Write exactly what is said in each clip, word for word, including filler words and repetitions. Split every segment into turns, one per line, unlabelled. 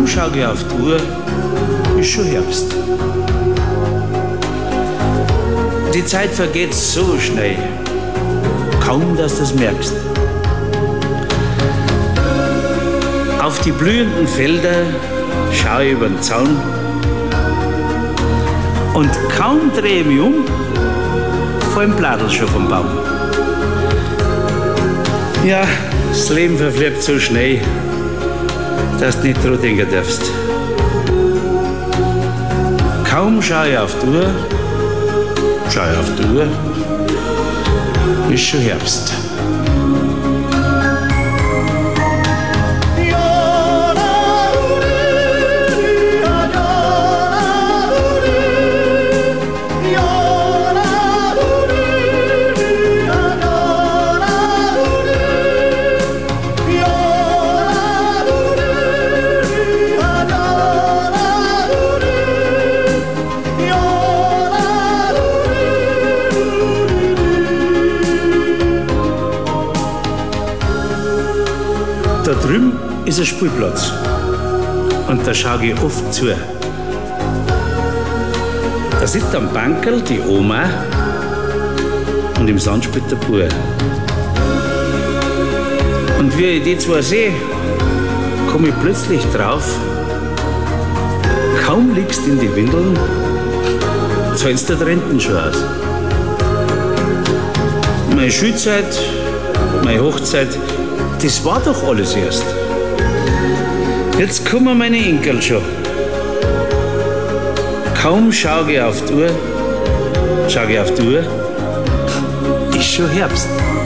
schau ich auf die Uhr, ist schon Herbst. Die Zeit vergeht so schnell, kaum dass du es merkst. Auf die blühenden Felder schau ich über den Zaun und kaum drehe ich mich um, fallen Bladel schon vom Baum. Ja, das Leben verfliegt so schnell, dass du nicht dran denken darfst. Kaum schau ich auf die Uhr, schau ich auf die Uhr, ist schon Herbst. Da drüben ist ein Spielplatz und da schaue ich oft zu. Da sitzt am Bankerl die Oma und im Sand spielt der Bub. Und wie ich die zwei sehe, komme ich plötzlich drauf, kaum liegst in die Windeln, zahlst du die Renten schon aus. Meine Schulzeit, meine Hochzeit, das war doch alles erst. Jetzt kommen meine Enkel schon. Kaum schau ich auf die Uhr, schau ich auf die Uhr, ist schon Herbst.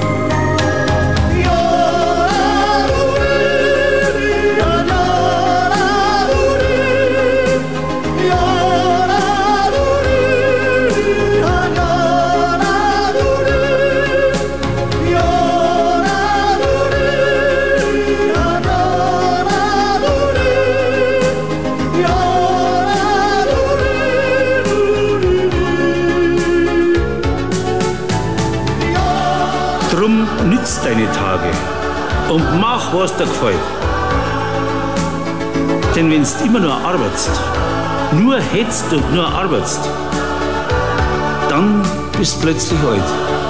Drum nützt deine Tage und mach, was dir gefällt. Denn wenn's immer nur arbeitest, nur hetzt und nur arbeitest, dann bist du plötzlich alt.